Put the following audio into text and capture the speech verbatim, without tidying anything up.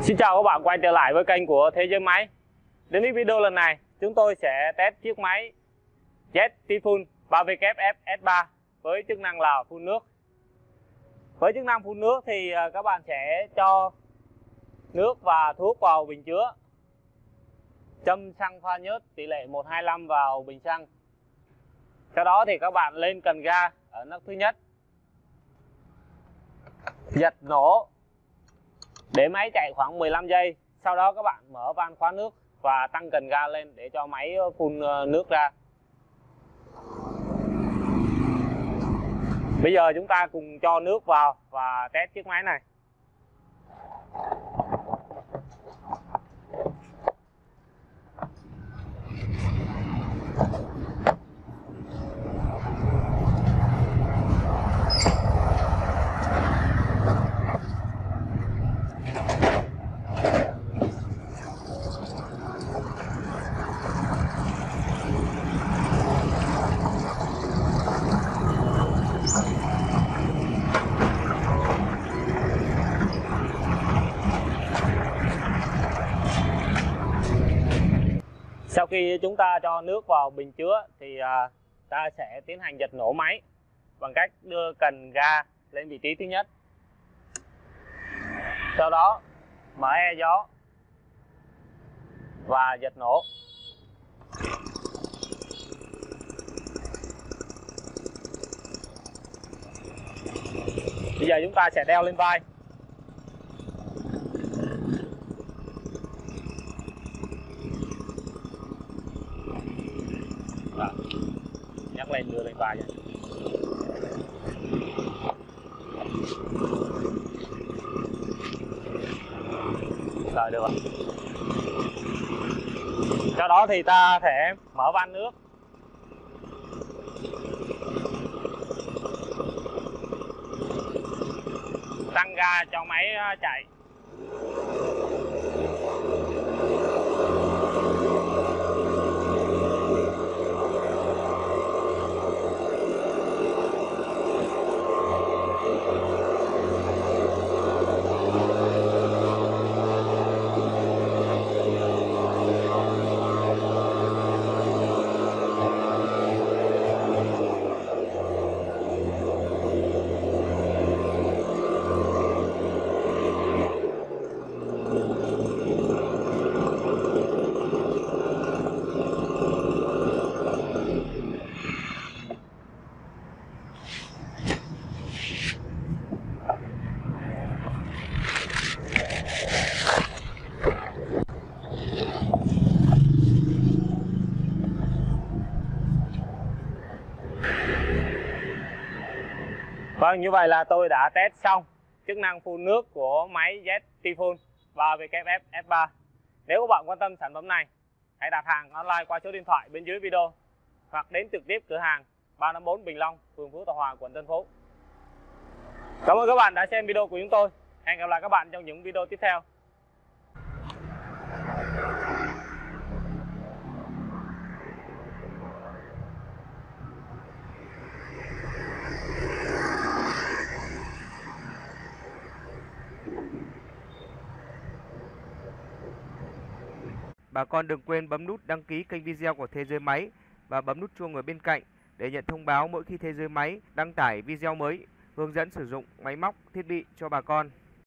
Xin chào các bạn quay trở lại với kênh của Thế Giới Máy. Đến với video lần này, chúng tôi sẽ test chiếc máy Z Typhoon ba W F S ba với chức năng là phun nước. Với chức năng phun nước thì các bạn sẽ cho nước và thuốc vào bình chứa, châm xăng pha nhớt tỷ lệ một hai năm vào bình xăng. Sau đó thì các bạn lên cần ga ở nấc thứ nhất, giật nổ để máy chạy khoảng mười lăm giây. Sau đó các bạn mở van khóa nước và tăng cần ga lên để cho máy phun nước ra. Bây giờ chúng ta cùng cho nước vào và test chiếc máy này. Sau khi chúng ta cho nước vào bình chứa thì ta sẽ tiến hành giật nổ máy bằng cách đưa cần ga lên vị trí thứ nhất. Sau đó mở e gió và giật nổ. Bây giờ chúng ta sẽ đeo lên vai. Đó. Nhắc lên đưa lên vai. Rồi được rồi. Sau đó thì ta sẽ mở van nước, tăng ga cho máy chạy. Vâng, như vậy là tôi đã test xong chức năng phun nước của máy Z Typhoon ba W F S ba. Nếu các bạn quan tâm sản phẩm này, hãy đặt hàng online qua số điện thoại bên dưới video hoặc đến trực tiếp cửa hàng ba năm bốn Bình Long, phường Phú Thọ Hòa, quận Tân Phú. Cảm ơn các bạn đã xem video của chúng tôi. Hẹn gặp lại các bạn trong những video tiếp theo. Bà con đừng quên bấm nút đăng ký kênh video của Thế Giới Máy và bấm nút chuông ở bên cạnh để nhận thông báo mỗi khi Thế Giới Máy đăng tải video mới hướng dẫn sử dụng máy móc, thiết bị cho bà con.